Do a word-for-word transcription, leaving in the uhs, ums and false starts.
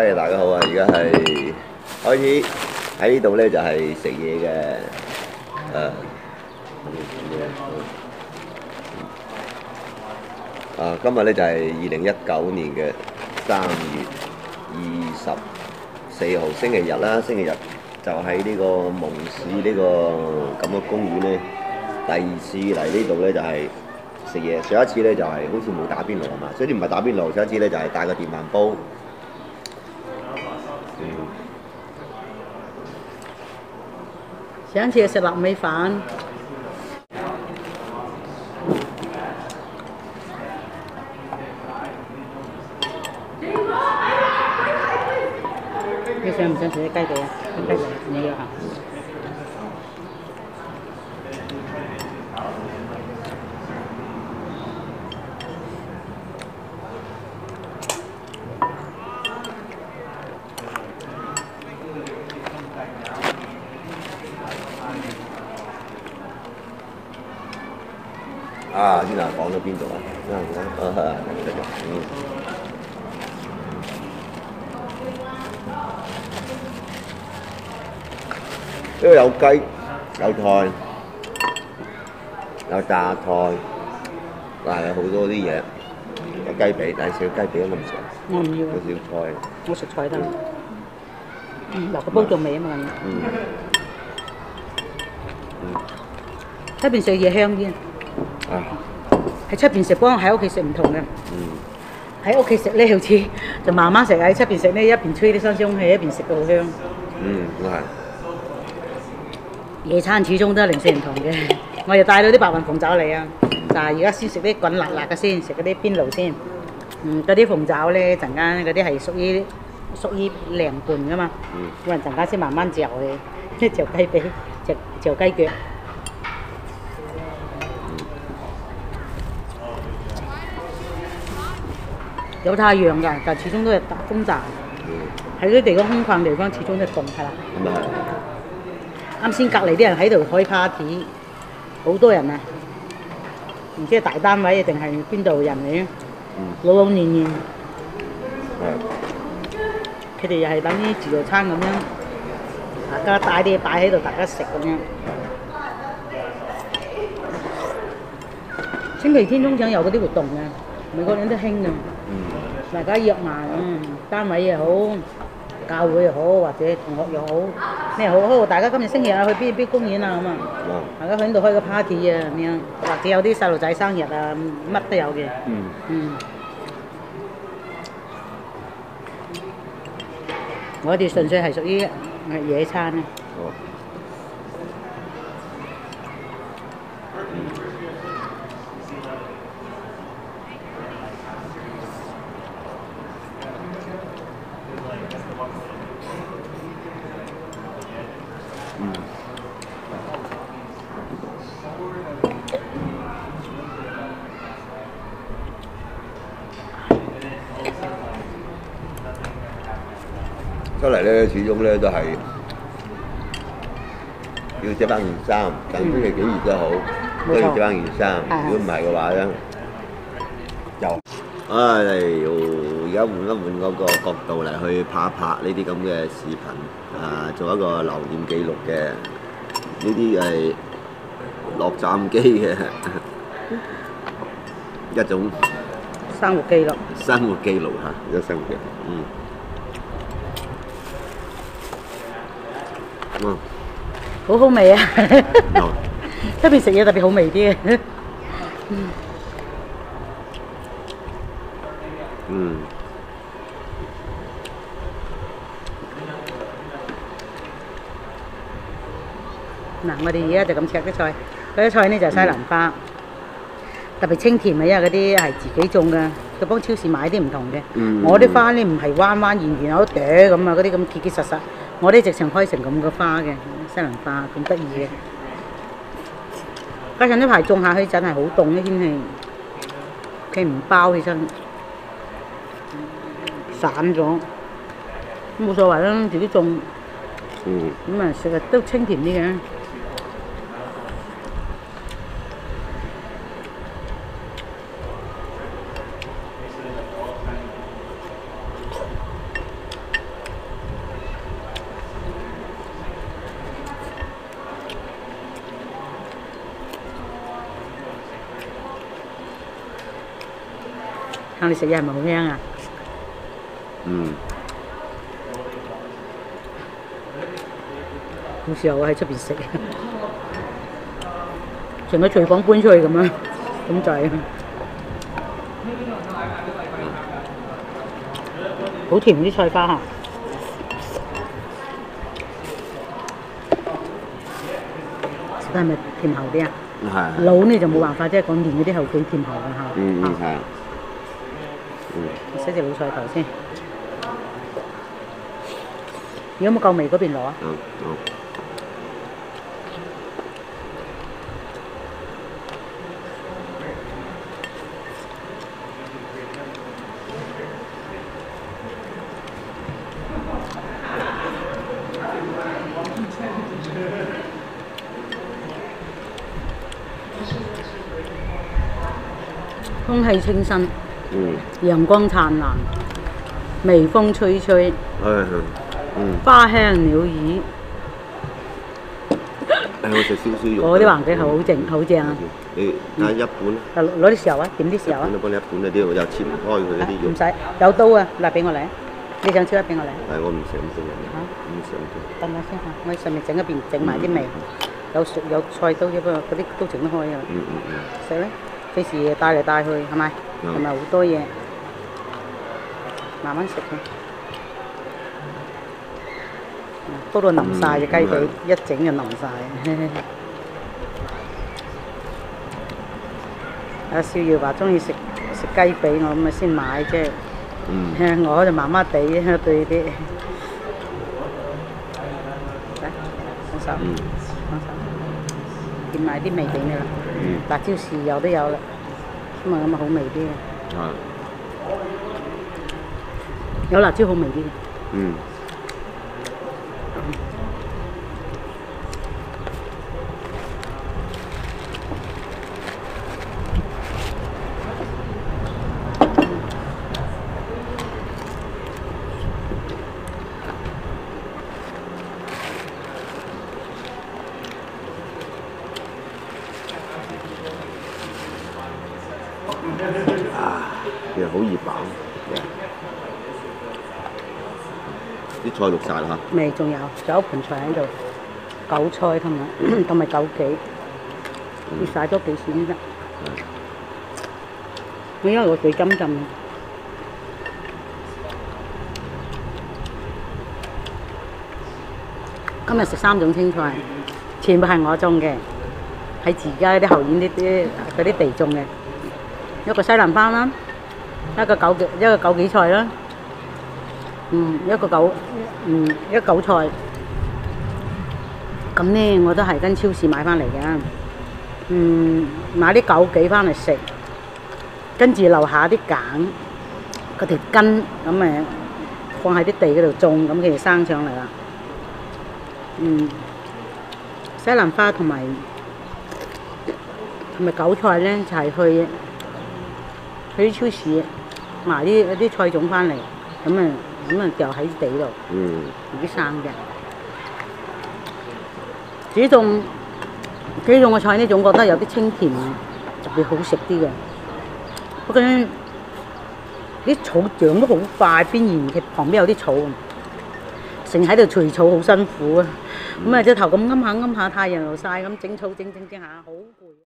誒，大家好啊！而家係開始喺呢度咧，就係食嘢嘅誒。啊，今日咧就係二零一九年嘅三月二十四號星期日啦。星期日就喺呢個蒙市呢個咁嘅公園咧，第二次嚟呢度咧就係食嘢。上一次咧就係好似冇打邊爐啊嘛，所以唔係打邊爐。上一次咧就係帶個電飯煲。嗯。 上次食臘味飯。你想唔想食啲雞髀啊？雞髀你要嚇。 啊，先頭講到邊度啊？啊，啊，繼續，嗯。呢度有雞、有菜、有炸菜，嗱有好多啲嘢，有雞髀，但係少雞髀我唔食。 我唔要。 有少菜。 我食菜得。嗯，落個煲仲味啊嘛。 嗯。嗯。 出邊食嘢香啲。 啊。 喺出邊食幫喺屋企食唔同嘅。 嗯。喺屋企食咧，好似就慢慢食；喺出邊食咧，一邊吹啲新鮮空氣，一邊食到好香。 嗯，都係。 野餐始終都係零舍唔同嘅，我又帶到啲白雲鳳爪嚟啊！但係而家先食啲滾辣辣嘅先，食嗰啲邊爐先。嗯，嗰啲鳳爪咧，陣間嗰啲係屬於屬於涼拌噶嘛。嗯。咁啊，陣間先慢慢嚼嘅，即係嚼雞髀，嚼嚼雞腳。有太陽㗎，但始終都係風炸。喺啲地方空曠地方，始終都係凍係啦。 咁啊係。 啱先隔離啲人喺度開 party， 好多人啊！唔知係大單位定係邊度人嚟嘅？嗯、老老年年。佢哋又係等於自助餐咁樣，大家帶啲嘢擺喺度，大家食咁樣。星期天通常有嗰啲活動嘅，每個人都興嘅。嗯、大家約埋，嗯，單位又好。教會又好，或者同學又好，咩好好？大家今日星期日去邊邊公園啊咁啊，大家喺度開個 party 啊咁樣，或者有啲細路仔生日啊，乜都有嘅。嗯。嗯。我哋純粹係屬於野餐啊。哦。出嚟咧，始終咧都係要著翻件衫，近天氣幾熱都好，都要著翻件衫。如果唔係嘅話咧，就唉，而家換一換嗰個角度嚟去拍一拍呢啲咁嘅視頻，啊，做一個留念記錄嘅呢啲係落站機嘅一種生活記錄。 生活記錄嚇，一個生活記錄，嗯。嗯， 好好味啊！出邊食嘢特別好味啲嘅。嗯。嗯。嗱，我哋而家就咁切啲菜，嗰啲菜呢就係西蘭花，嗯、特別清甜嘅，因為嗰啲係自己種嘅，佢幫超市買啲唔同嘅。嗯、我啲花呢唔係彎彎圓圓有朵咁啊，嗰啲咁結結實實。我啲直情開成咁嘅花嘅西蘭花，咁得意嘅。加上呢排種下去真係好凍嘅天氣，佢唔包起身，散咗，冇所謂啦，自己種。嗯。咁啊食啊都清甜啲嘅。 睇你食嘢係咪好香啊？ 嗯， 有時候我喺出邊食，成個廚房搬出去咁樣，咁滯。好甜啲菜花嚇，食得係咪甜口啲啊？ 係。 老呢就冇辦法，即係講練嗰啲後腿甜口嘅嚇。 嗯嗯係啊。嗯。 洗隻老菜頭先。有冇夠味嗰邊攞啊？ 嗯好。 空氣清新， 嗯。 陽光燦爛，微風吹吹， 係嗯。 花香鳥語。 誒，我食燒燒肉。 嗰啲環境係好正，好正啊！ 你睇一半。 攞啲豉油啊，點啲豉油啊？ 我幫你一半啊，啲又切唔開佢嗰啲肉。 唔使，有刀啊，嗱俾我嚟。你想切一俾我嚟？ 係我唔想做人。 嚇？ 唔想做。 等下先嚇，我喺上面整一邊整埋啲味，有熟有菜刀，不過嗰啲都整得開㗎。 嗯嗯嗯。 食咧，費事帶嚟帶去，係咪？係咪好多嘢？慢慢食嘅。煲到腍晒隻雞髀，一整就腍晒。阿少耀話中意食食雞髀，我咁咪先買啫。 嗯。 我就麻麻地對啲。嚟，放手，放手，掂埋啲味俾你啦。辣椒豉油都有啦，咁啊咁啊好味啲嘅。 係。 有辣椒好味啲嘅。 嗯。啊，其實好易飽嘅，啲菜綠晒啦嚇。 未，仲有，仲有一盤菜喺度，韭菜同埋同埋枸杞，要曬多幾錢啫。我因為個水浸浸嘅。今日食三種青菜，全部係我種嘅，喺自家啲後院啲啲嗰啲地種嘅。一個西蘭花啦，一個枸杞，一個枸杞菜啦，嗯，一個韭，嗯，一個韭菜。咁呢，我都係跟超市買翻嚟嘅，嗯，買啲枸杞翻嚟食，跟住留下啲梗，嗰條根咁誒放喺啲地嗰度種，咁佢就生上嚟啦。嗯，西蘭花同埋同埋韭菜咧，就係去去啲超市買啲啲菜種翻嚟，咁啊咁啊掉喺地度， 嗯， 自己生嘅。自己種自己種嘅菜呢，總覺得有啲清甜，特別好食啲嘅。不過咧，啲草長得好快，邊緣嘅旁邊有啲草，成日喺度除草好辛苦啊！咁啊隻頭咁啱下啱下，太陽又曬咁整草整整整下，好攰。